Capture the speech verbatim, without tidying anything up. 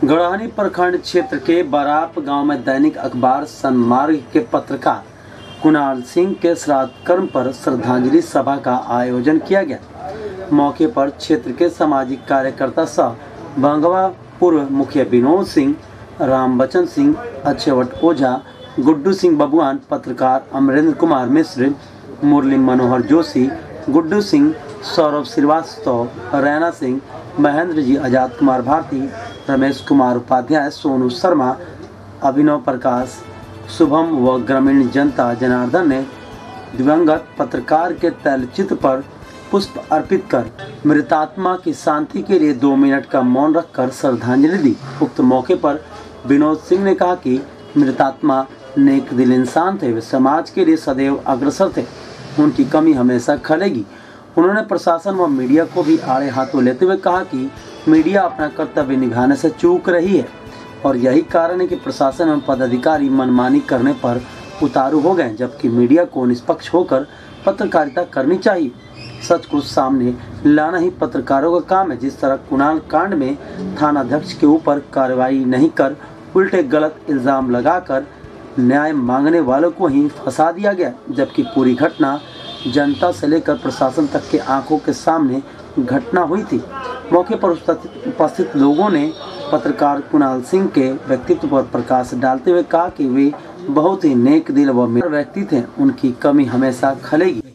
गढ़ानी प्रखंड क्षेत्र के बराप गांव में दैनिक अखबार सन्मार्ग के पत्रकार कुणाल सिंह के श्राद्ध कर्म पर श्रद्धांजलि सभा का आयोजन किया गया। मौके पर क्षेत्र के सामाजिक कार्यकर्ता सह भंगवा पूर्व मुखिया विनोद सिंह, रामबचन सिंह, अक्षयवट ओझा, गुड्डू सिंह बबुआन, पत्रकार अमरेंद्र कुमार मिश्र, मुरली मनोहर जोशी, गुड्डू सिंह, सौरभ श्रीवास्तव, रैना सिंह, महेंद्र जी, आजाद कुमार भारती, रमेश कुमार उपाध्याय, सोनू शर्मा, अभिनव प्रकाश, शुभम व ग्रामीण जनता जनार्दन ने दिवंगत पत्रकार के तैलचित्र पर पुष्प अर्पित कर मृतात्मा की शांति के लिए दो मिनट का मौन रखकर श्रद्धांजलि दी। उक्त मौके पर विनोद सिंह ने कहा कि मृतात्मा नेक दिल इंसान थे, वे समाज के लिए सदैव अग्रसर थे, उनकी कमी हमेशा खलेगी। उन्होंने प्रशासन व मीडिया को भी आड़े हाथों लेते हुए कहा कि मीडिया अपना कर्तव्य निभाने से चूक रही है और यही कारण है कि प्रशासन एवं पदाधिकारी मनमानी करने पर उतारू हो गए, जबकि मीडिया को निष्पक्ष होकर पत्रकारिता करनी चाहिए। सच को सामने लाना ही पत्रकारों का काम है। जिस तरह कुणाल कांड में थानाध्यक्ष के ऊपर कार्रवाई नहीं कर उल्टे गलत इल्जाम लगाकर न्याय मांगने वालों को ही फंसा दिया गया, जबकि पूरी घटना जनता से लेकर प्रशासन तक के आंखों के सामने घटना हुई थी। मौके पर उपस्थित लोगों ने पत्रकार कुणाल सिंह के व्यक्तित्व पर प्रकाश डालते हुए कहा कि वे बहुत ही नेक दिल व व्यक्ति थे, उनकी कमी हमेशा खलेगी।